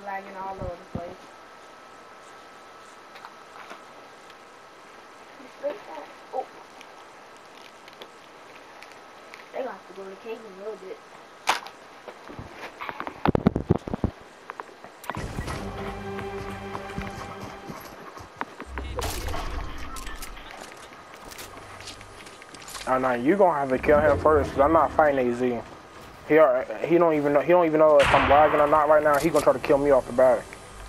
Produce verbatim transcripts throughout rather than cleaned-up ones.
lagging all over the place. Oh. They gonna have to go to the cave a little bit. Oh no, you gonna have to kill him first, cause I'm not fighting A Z. He he don't even know he don't even know if I'm lagging or not right now. He gonna try to kill me off the bat.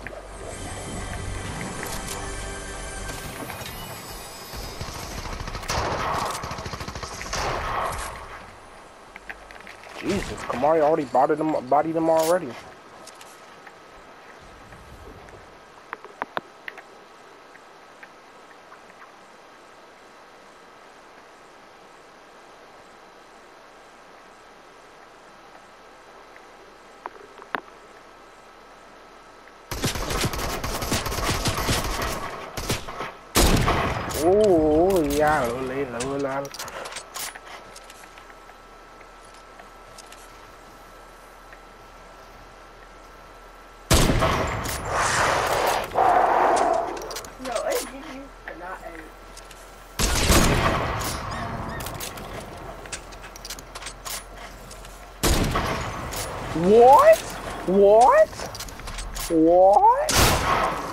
Jesus, Kamari already bodied him, bodied him already. Oh yeah, lole, lole, lole. No, it's G G or not A. What? What? What?